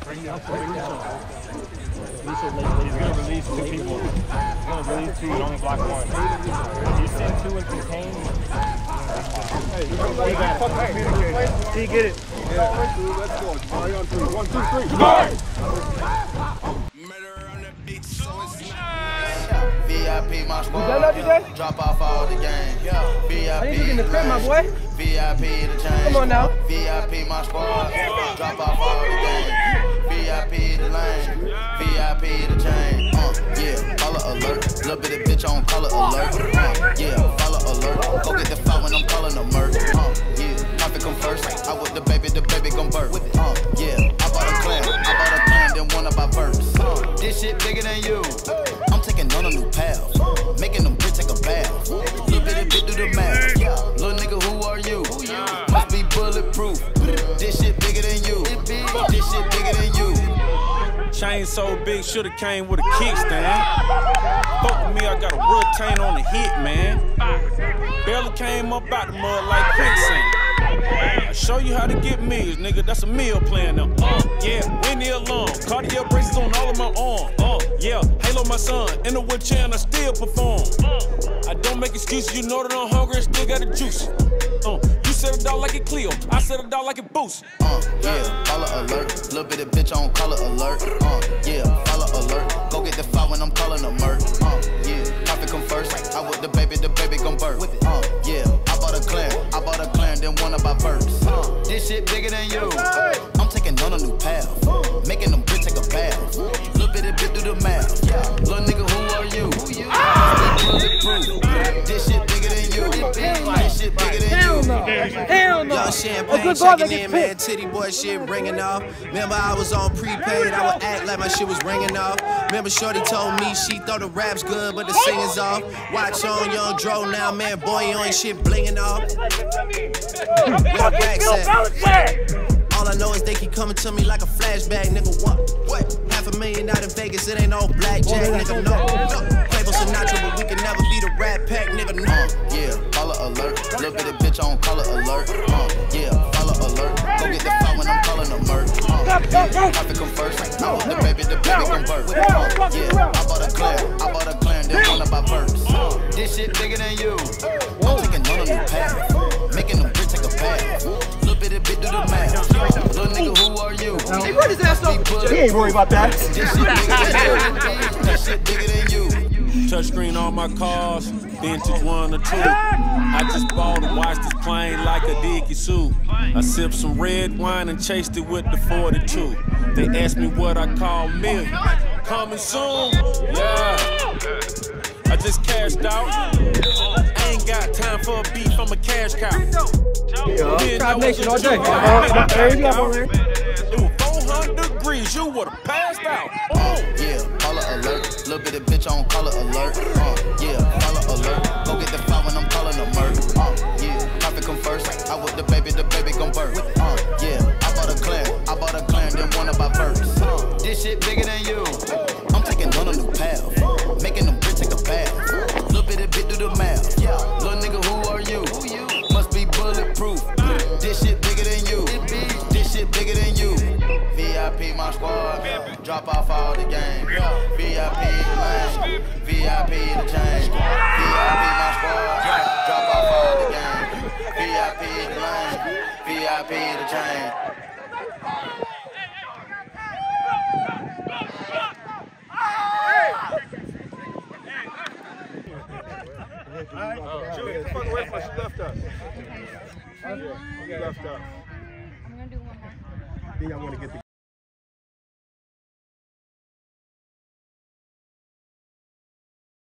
gonna release 2 people. He's gonna release 2 and only block 1. You send 2 and contain. Hey, he got it. He get it. Yeah. Let's go. Jabari on 3. 1, 2, 3. Jabari! Murder on the beat, so it's VIP, my squad. Drop off all the game. VIP, in the crib, my boy. VIP, the chain. Come on now. VIP, my squad. Drop off all the game. VIP, the lane. VIP, the chain. Yeah, follow alert. Little bit of bitch on color alert. Yeah, follow alert. Go get the file when I'm calling a murk. Yeah, profit come first. I with the baby gon' birth. Yeah, I bought a clan, then one of my verse. This shit bigger than you. I'm taking on a new path. Making them bitch take a bath. Little bit of bitch do the math. Little nigga, who are you? Must be bulletproof. This shit bigger than you. This shit bigger than you. Chain so big, shoulda came with a kickstand. Fuck with me, I got a retain on the hit, man. Barely came up out the mud like quicksand. I show you how to get meals, nigga. That's a meal plan now. Yeah, Winnie alone. Cartier braces on all of my arm. Yeah, Halo my son. In the wheelchair and I still perform. I don't make excuses, you know that I'm hungry and still got the juice. You set it out like a Clio, I set it out like a Boost. Yeah, follow alert. Little bit of bitch on color alert. Yeah, follow alert. Go get the file when I'm calling a murk. Yeah, profit come first. I with the baby gon' birth. Yeah, I bought a clan, then one of my verse. This shit bigger than you. I'm taking on a new path. Making them bitch take a bath. Little bit of bitch do the math. Little nigga, who are you? This shit bigger than you. This shit bigger than you. Hell no. Young champagne shaking in, man. Titty boy shit ringing off. Remember I was on prepaid. I would act like my shit was ringing off. Remember Shorty told me she thought the rap's good, but the singing's off. Watch on Young Dro now, man. Boy, you ain't shit blinging off. Where the racks at? All I know is they keep coming to me like a flashback, nigga. What? $500,000 out in Vegas, it ain't no blackjack, nigga. No. Quavo Sinatra, but we can never be the Rat Pack, nigga. No. Yeah, follow alert. Little bit of bitch on color alert. Yeah, follow alert. Go get the file when I'm calling a murk. Yeah, profit come first. I want the baby gon' birth. Yeah, I bought a clan, then one of my verse. This shit bigger than you. I'm taking on a new path. Making them bitch take a bath. Little bit of bitch do the math. Little nigga, who are you? Hey, what is that stuff? He ain't worried about that. This shit bigger than you. Touchscreen on my cars, vintage 1 or 2. I just bought a watch this plane like a dicky suit. I sipped some red wine and chased it with the 42. They asked me what I call million. Coming soon, yeah. I just cashed out. I ain't got time for a beef, I'm a cash cow. Yeah, Tribe Nation all day. It was 400 degrees, you would've passed out. Yeah, follow alert. Little bit of bitch on color alert. Yeah, follow alert. Go get the file when I'm calling a murk. Yeah, profit come first. I with the baby gon' birth. Yeah, I bought a clan, then one of my verse. This shit bigger than you. I'm taking on a new path. Making them bitch take a bath. Little bit of bitch do the math. Little nigga, who are you? Must be bulletproof. This shit bigger than you. This shit bigger than you. VIP, my squad. Drop off all the game. VIP, the lane. VIP, the chain. VIP, my squad. Drop off all the game. VIP, the lane. VIP, the chain. She was the fuck away from us. She left us. She left us. I'm gonna do one more. Then y'all want to get the